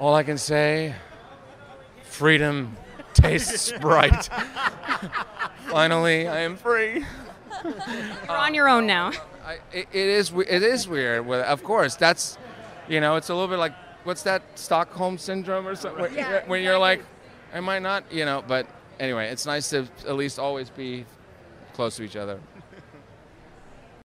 All I can say, freedom tastes bright. Finally, I am free. You're on your own now. It is weird. Well, of course, that's, it's a little bit like, what's that, Stockholm syndrome or something? Yeah, when you're like, I might not, but anyway, it's nice to at least always be close to each other.